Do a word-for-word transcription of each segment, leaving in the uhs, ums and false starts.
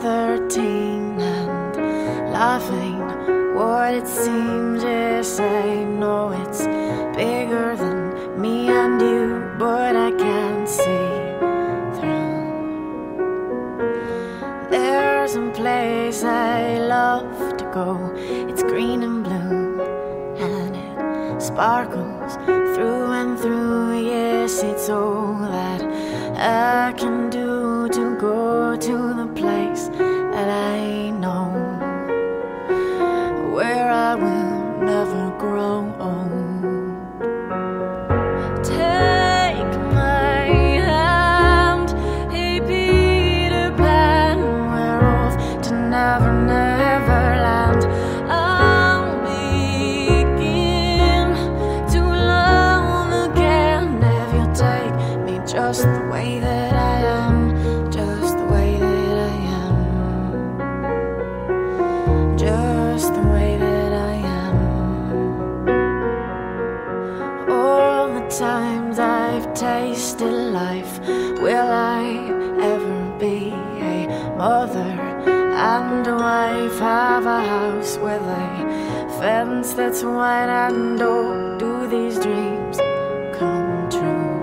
thirteen and life ain't what it seems. Yes, I know it's bigger than me and you, but I can't see through. There's a place I love to go. It's green and blue and it sparkles through and through. Yes, it's all that I can do to go to the place that I know, where I will never grow old. Take my hand, hey Peter Pan, we're off to Never Never Land. I'll begin to love again if you take me just the way that I am, just the way that I am, just the way that I am. All the times I've tasted life, will I ever be a mother and a wife, have a house with a fence that's wide, and oh, do these dreams come true?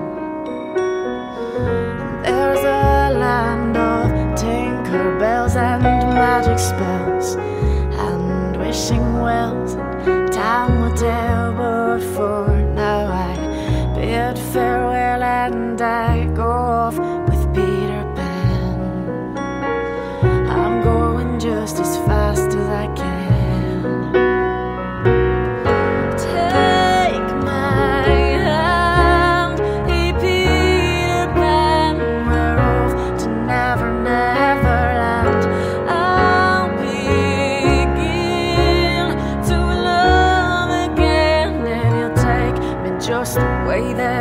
There's a land of Tinkerbells and magic spells and wishing wells, and time will tell. But for now I bid farewell and I go off with Peter Pan. I'm going just as fast as I can. Take my hand, hey Peter Pan, we're off to Never Never Land. I'll begin to love again if you'll take me just the way that